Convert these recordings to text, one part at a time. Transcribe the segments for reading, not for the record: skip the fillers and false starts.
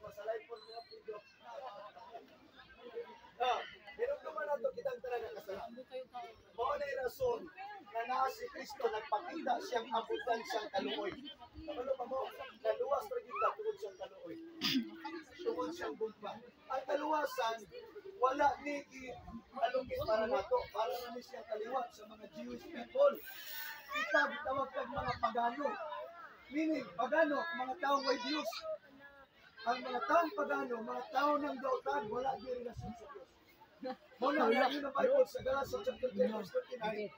masalay po mga pido. Ah, pero naman nato kitang tanan ng kasalanan. Mao na yung rason na naa si Kristo nagpakita siyang abutan siyang kaluoy. Ano pa mo? Naluwas pa kita tungod siyang kaluoy. Tungod siyang gugma. Ang kaluwasan, wala ni alungis para nato. Para namin siyang kaliwat sa mga Jewish people. Kita gitawag kag mga pagano. Meaning, pagano, mga taong may Diyos. Ang mga taong pagano, mga tao ng dautan, wala di relasyon sa Diyos. Muna, yun ang Bible sa Galatians chapter 10, verse 39.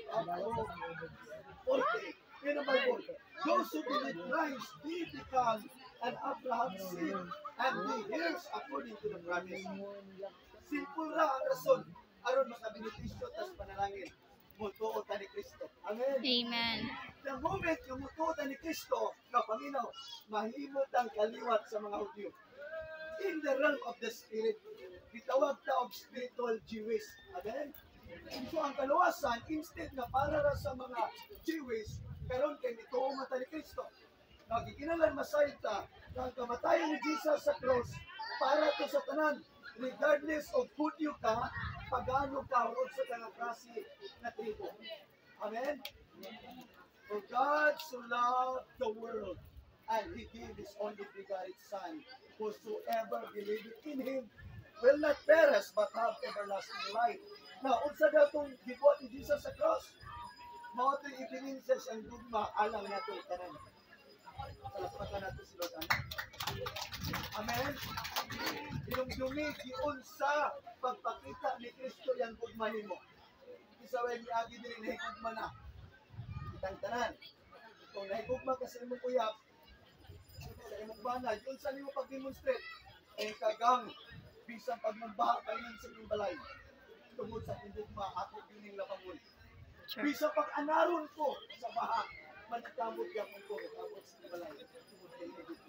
40. Yun ang Bible. Those who believe Christ, they become an Abraham's seed, and the heirs according to the promise. Simple ra ang rason, aron makabenepisyo tas panalangin. Mutuo ta ni Kristo. Amen. Amen. The moment yung mutuo ta ni Kristo, na paminaw, mahimot ang kaliwat sa mga Hudyo. In the realm of the Spirit, gitawag ta of spiritual Jewish. Amen? So ang kaluwasan, instead na para sa mga Jewish, karon kay nituo mata ni Kristo. Nagkikinalan masayod ta, na ang kamatayan ni Jesus sa cross, para to sa tanan, regardless of Hudyo ka, pagano ka, o sa tanang klase na tribo. Amen? For God so loved the world, and He gave His only begotten Son, whosoever believeth in Him will not perish but have everlasting life. Now, unsa daw itong gibuhat ni Jesus sa cross? Mao ito'y ebidensya siyang dugma alang nato tanan. Salamat nato si Lord. Amen? Yung dumi, giun sa pagpakita ni Kristo yung gugma nimo. Isa way miagi din na higugma na. Kitang tanan. Kung nahigugma ka sa imong uyab, sa imong banay, yun sa nimo pag-demonstrate, ay kagang bisang pagmambaha kayo sa imong balay. Tungod sa higugma, ako dining labangon. Bisang pag-anaron ko sa baha, manikamot yapon ko, tapos sa imong balay. Tungod sa higugma.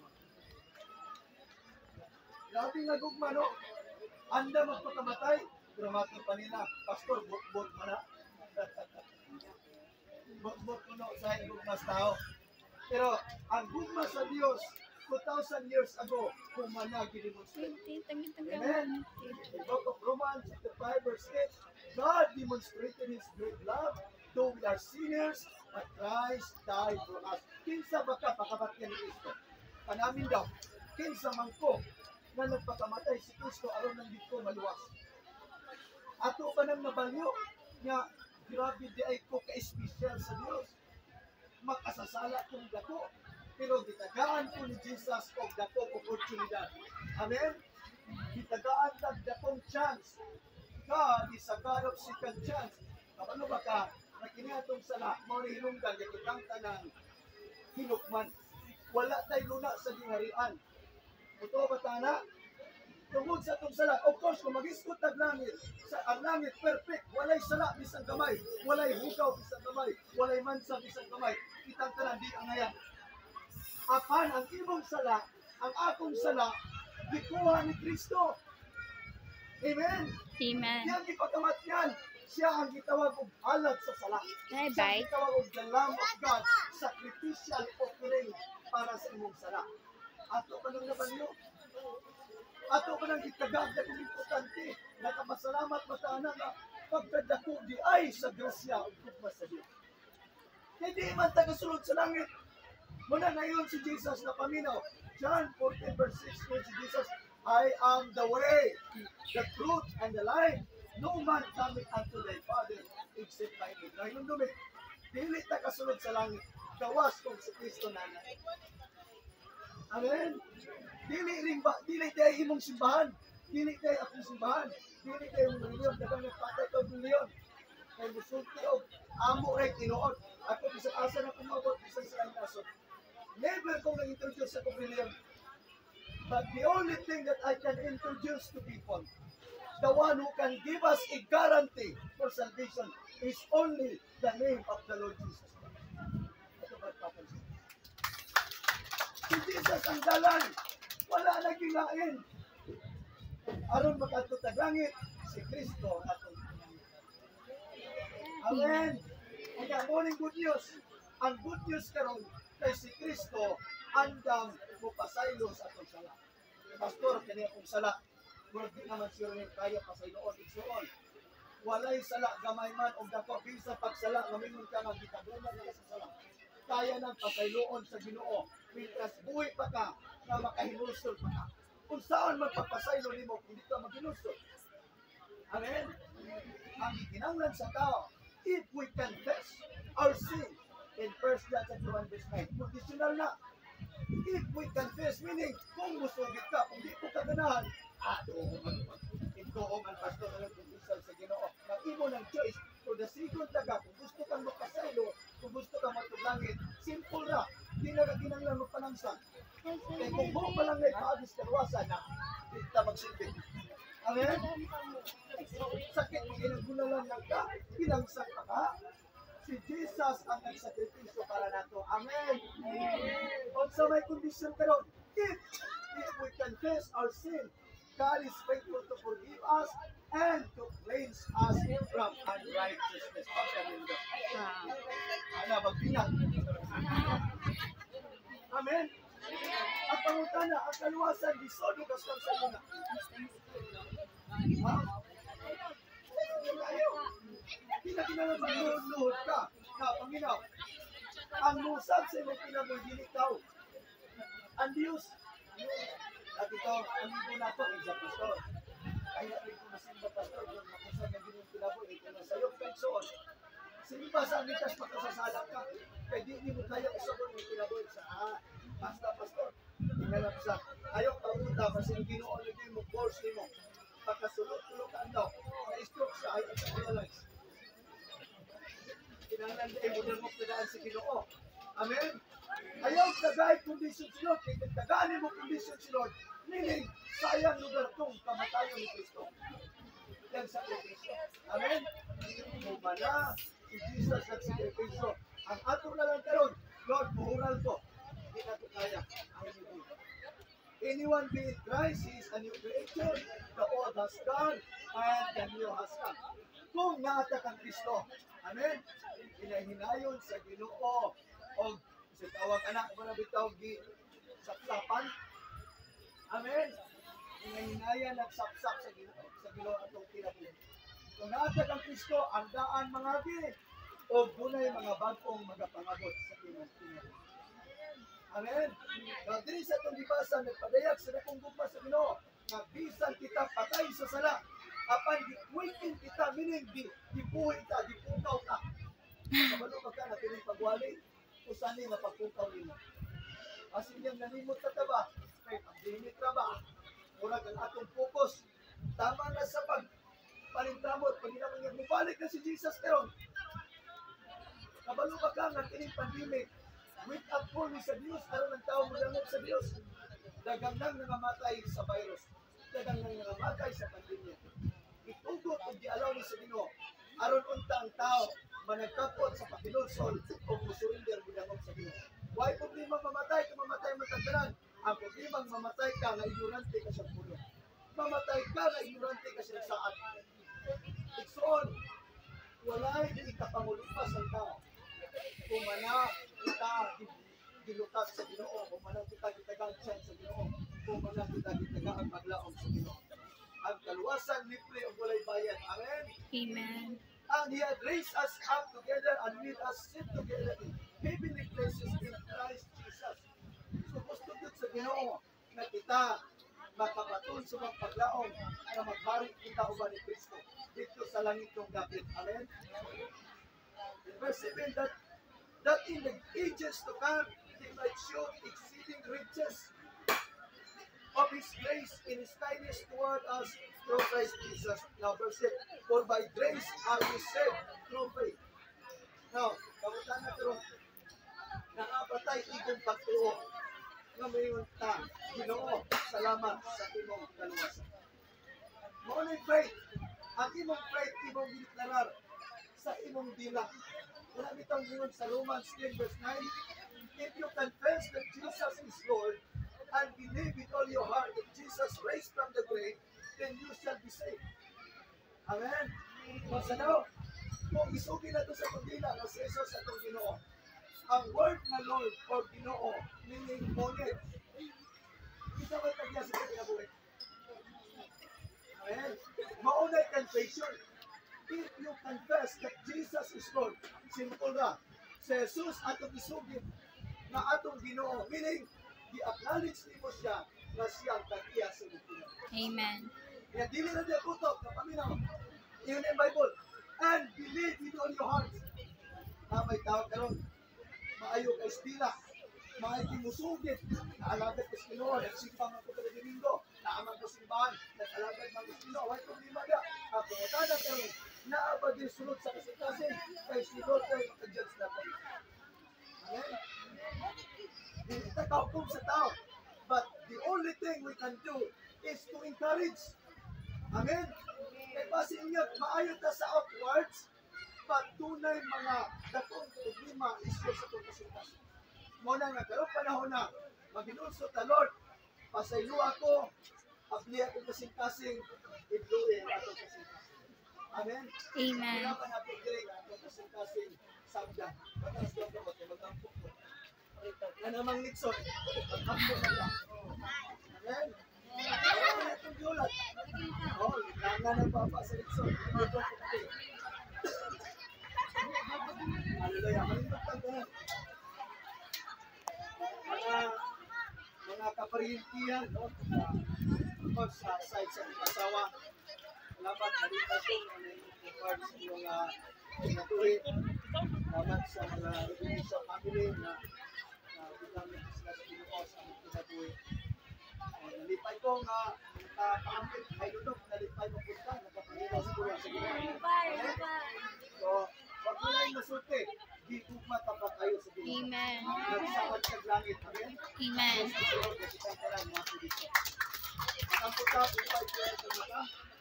Labi nga gugma, no? Anda magpakamatay, dramatic pa nila. Pastor, bot-bot mo na. Bot-bot mo na sa gugma sa tao. Pero ang gugma sa Diyos, 2,000 years ago, kumana gidemonstrate. Amen? The book of Romans, chapter 5, verse 8, God demonstrated His great love, though we are sinners, but Christ died for us. Kinsa ba ka pakabatyan ni Kristo? Panamin daw, kinsa man ko, na nagpakamatay si Kristo aron nang dito maluwas. Ato ba nang nabalyo nga grabe di ay ko ka-espesyal sa Dios. Makasasala kong dako, pero gitagaan ko ni Jesus og dako oportunidad. Amen? Gitagaan tag dakong chance. God is a God of second chance. Ano ba ka? Nakiniatong sala, mao ni hinungdan kitang tanang hinukman. Wala tay luna sa gingharian. Ito ba tana? Tungod sa itong sala. Of course, kung mag-iskot ang langit, ang langit perfect. Walay sala, bisang kamay. Walay hugaw, bisang kamay. Walay mansa, bisang kamay. Kitang tanan, di ang ngayon. Apan, ang imong sala, ang akong sala, gikuha ni Kristo. Amen? Amen. Yang ipagamat yan, siya ang gitawag og alad sa sala. Bye-bye. Siya ang gitawag og the Lamb of God, sacrificial offering para sa imong sala. Ato pa nang nabanyo. Ato pa nang itagag na kung importante. Nakapasalamat matana nga pagkadako di ay sa grasya o kukma sa Diyos. Hindi man tagasulod sa langit. Muna ngayon si Jesus na paminaw. John 14 verse 6 si Jesus, I am the way, the truth, and the life. No man cometh unto thy Father except by me. Ngayon dumi, dili ta kasulod sa langit. Gawas kung si Kristo nanay. Amen. Dili tayo imong simbahan. Dili tayo akong simbahan. Dili tayo imong reliyon. Dagang nagpatay ka reliyon. Kaya musulti o amo rin tinuod. Ako bisang asa na kumabot, bisang sa asot. Never kong nag-introduce sa kong reliyon. But the only thing that I can introduce to people, the one who can give us a guarantee for salvation is only the name of the Lord Jesus Christ. Ito ba papansin? Si Jesus ang dalan, wala na ginain. Aron makatutag langit, si Kristo ang atong langit. Amen. Kaya morning good news. Ang good news karon kay si Kristo andam mo pasaylo sa atong sala. Pastor, kanya kong sala. Lord, di naman siya rin kaya pa sa inoon. Igsoon. Walay sala, gamay man, o dako, bisa pagsala, ngamingon ka nga, gitabunan ka sa sala. Kaya ng pasayloon sa Ginoo. Mientras buhay pa ka, na makahinusol pa ka. Kung saan magpapasaylo nimo, hindi ka maghinusol. Amen? Ang ikinanglan sa tao, if we confess our sin, in 1 John chapter 1 verse 9, conditional na. If we confess, meaning, kung musugit ka, kung di ko kaganahan, ito man pastor na nagpupusan sa Ginoo. Ang imo ng choice, for the second taga, kung gusto kang magpasaylo, kung gusto kang matulangin, simple na. Di na kaginanglan magpanangsang. Kaya kung mo pa lang may paagis karwasan na, di ka magsilbi. Amen? Sakit mo ginagulalan ng ka, pinangsang ka ka. Si Jesus ang nagsakripisyo para nato. Amen? Kung sa may kondisyon karon, if we confess our sin, God is faithful to forgive us and to cleanse us from unrighteousness. Pagkalindo. Ana, magpingat. Amen? At pangutana, ang kaluwasan, disodo kasang sa iyo na. Ha? Pinaginalang magluhod ka. Na, Panginoon, ang musab sa imong pinamagilikaw. Ang Diyos, at ito, ang ibo na ito, isa pastor. Kaya rin kung masimba pastor, kung makusan na ginong pinaboy, ito na sa'yo, pensoon. Simba sa amitas makasasalak ka, kaya di mo kaya usapon yung pinaboy sa basta pastor. Tingnan sa, ayaw pamunta, kasi yung ginoon nyo mo, course mo. Pagkasulot-tulog ka daw, na-stroke siya, ayaw sa paralyze. Kinangan din mo na mo pinaan sa Ginoo. Amen? Ayaw tagay kondisyon si Lord. Kaya tagani mo kondisyon si Lord. Meaning, sayang lugar tong kamatayon ni Kristo. Yan sa sakripisyo. Amen? Kumana, si Jesus nagsakripisyo. Ang ato na lang karon, Lord, buhural ko. Hindi na ito kaya. Anyone be in Christ, he is a new creature. The old has gone, and the new has come. Kung naata kang Kristo, amen? Hinahinayon sa Ginoo o sa tawag anak mo na bitaw sapsapan. Amen? Hinahinayan at sapsap sa Ginoo atong kinabuhi. Kung naata kang Kristo, ang daan mga di o dunay mga bagong magapangabot sa kinabuhi. Amen? Now, diri sa itong dibasa, nagpadayag sa dakong gugma sa Ginoo, na bisan kita patay sa sala, apan di-waking kita, meaning di-buhay ka, di-pukaw ka. Kabalo ka na pining pagwali, usan ni mapagpukaw nimo. Asin yung nanimot ka ba? Kay pagdinit ka ba? Murag ang atong focus. Tama na sa pagpalintamot, pag naman yung mubalik na si Jesus karon. Kabalo ka nga kining pandemic, wake up call ni sa Diyos, aron ang tao magamot sa Diyos. Dagang nang nangamatay sa virus. Dagang nang nangamatay sa pandemya. Itugot kung di-alaw ni sa Ginoo. Aron unta ang tao, managkapot sa pakinulsol o musurrender bilangon sa Ginoo. Why problema mamatay kung mamatay matagdaran? Ang problema mamatay ka na ignorante ka sa puno. Mamatay ka na ignorante ka sa saan. Iksoon, walay di ikapangulupas ang tao. Kumana kita gilutas sa Ginoo, kumana kita gitagang chance sa Ginoo, kumana kita gitagang maglaom sa Ginoo. Ang kaluwasan libre o walay bayan. Amen? Amen. And He had raised us up together and made us sit together in heavenly places in Christ Jesus. So, gusto dito sa Ginoo na kita makapatul sa mga paglaom na maghari kita uban ni Kristo dito sa langit ng gabit. Amen? Verse 7, that in the ages to come, He might show exceeding riches of His grace in His kindness toward us through Christ Jesus. Now, verse 8, for by grace are we saved through faith. Now, kamutan na ito, nakapatay igong pagtuo nga mayroon ta, Ginoo, salamat sa imong kaluwasan. Maunay faith, ang imong faith, imong ginaklarar sa imong dila. Wala bitang gingon sa Romans 10 verse 9, if you confess that Jesus is Lord, and believe with all your heart that Jesus raised from the grave, then you shall be saved. Amen? Masanaw, kung isugin na ito sa kundila na si Jesus sa itong Ginoo, ang word na Lord or Ginoo, meaning moned, isa ba tagya sa kanya confess that Jesus is Lord. Simple ra. Si Jesus atong isugid na atong Ginoo. Meaning, i-acknowledge nimo siya na siyang kagiya sa buhay. Amen. Kaya dili na niya kutok na paminaw. Yun yung Bible. And believe in all your heart. Na may tawag karon. Maayo kay estila. Maayo kimusugid. Naalagad kay Ginoo. Nagsimba man ko kada Domingo. Naaman ko simbahan. Nag-alagad man ko Ginoo. Why problema niya? Ang pumutana karon. Naaba din sulod sa kasitasin. Kay Ginoo tayo makajudge na po. Amen? Hindi tayo kaukum sa tao. But the only thing we can do is to encourage. Amen? Kaya basi inyo, maayo ta sa outwards, but tunay mga dakong problema isyo sa itong kasintas. Muna nga, karong panahon na, maginulso ta, Lord, pasaylo ako, abli akong kasintasing, ibluin atong kasintasing. Amen? Amen. Wala pa natin galing atong kasintasing sabdan. Pagkas lang ko, magtampok ko. Na namang nitson, magtampok na lang. Amen? Wala na itong yulat. Oh, langa ng papa sa nitson. Hallelujah. Malimutang ko na. Mga kaparintiyan, no? Sa side sa asawa. Salamat, nalitas ko. Part sa iyong pinatuloy. Salamat sa mga revenue sa family na gigamit sila sa Ginoo sa aming pinatuloy. Nalipay ko nga pangapit kay Lunok, nalipay ko punta, nagkapangilaw sa Ginoo sa Ginoo. So, wag mo lang masulti, di tugma tapat tayo sa Ginoo. Amen. Nagsawad sa langit, amen? Amen. So, sa Lord, kasi ka lang mga pulisa. Ang punta, upay ko sa mata.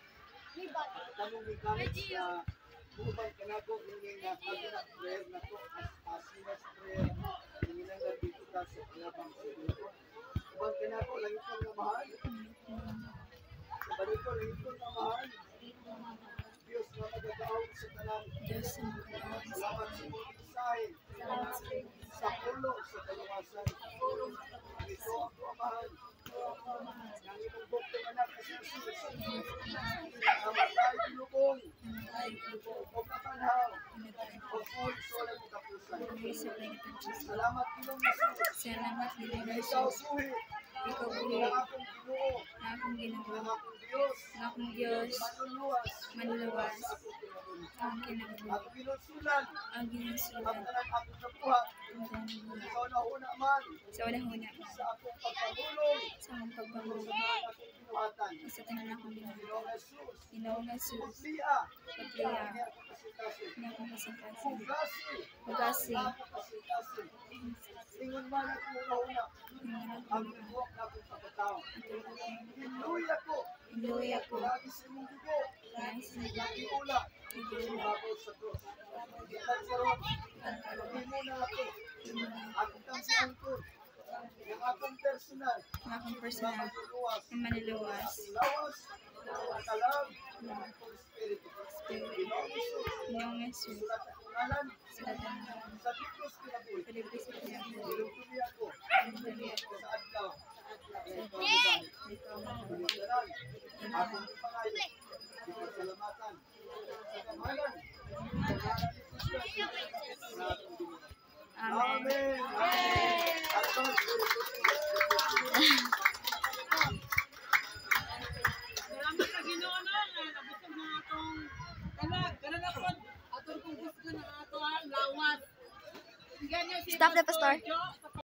Tamong mechanics na buban ka na ko, hindi na kaginang prayer na ko, as sinas prayer, hindi na dito ka sa kalabang sa Ginoo. Buban ka na ko, langit kong namahal. Balik ko, langit kong namahal. Diyos na magagaawag sa talang. Diyos ang magagawa. Salamat sa mong isahin. Sa pulo, sa kaluwasan. Ito ako amahan. Nang imong bukto anak kasi Jesus. Salamat tayo tinubong. O kapanhaw. O full soul ang kapusan. Salamat Ginoo Jesus. Salamat din Na ang ikaw Jesus. suhi. Ikaw Na buhay. akong Ginoo. Na akong Na ginagawa. akong Diyos. Na akong Diyos. Manluluwas. Manluluwas. Sa akong kinabuhi. Ang kinabuhi. Ako ginunsulan. Ang Ang ginasulat. talang akong nabuhat. Ang kinabuhi. Ikaw na una man. Sa unang-una. Sa akong pagpangulong. Sa among Sa pagpamulong. mga akong binuhatan. Sa tanan akong ginagawa. Ginoong Jesus. Ginoong Jesus. Pagsiya. Pagkaya. Hindi ako kasitasin. Na akong kasangkasan. Pugasi. Pugasi. Ako kasitasin. Ingon man ako una-una. Ang buwak na akong pagkatao. Hinuy ako. Inuwi ako. Lagi sa imong dugo. Nais na Lagi ula. Babaw sa cross. Gitan sa roon. Hindi mo na ako. Akong kamsiyan ko. Yung akong personal. Ang akong personal. Mamaguluwas. Ang manluluwas. Lawas. Kalam. Akong spirito. Ginoong Jesus. Ginoong Jesus. Sulat ang ngalan. Sa tanan. Sa Biblos kinabuhi. Palibis sa kinabuhi. Nilugtuli ako. Pagdali ako. Sa adlaw. Ikaw ang Pinagdaran. Akong ipangayo. Ipagsalamatan. Sa kamahalan. Sa ngalan ni Kristo. Sa atong Ginoo. Amen. Amen. Amen. Advance. Salamat sa Ginoo na nabusog na atong anak, kana na pod atong kung gusto na ato ang lawas. Stop the pastor.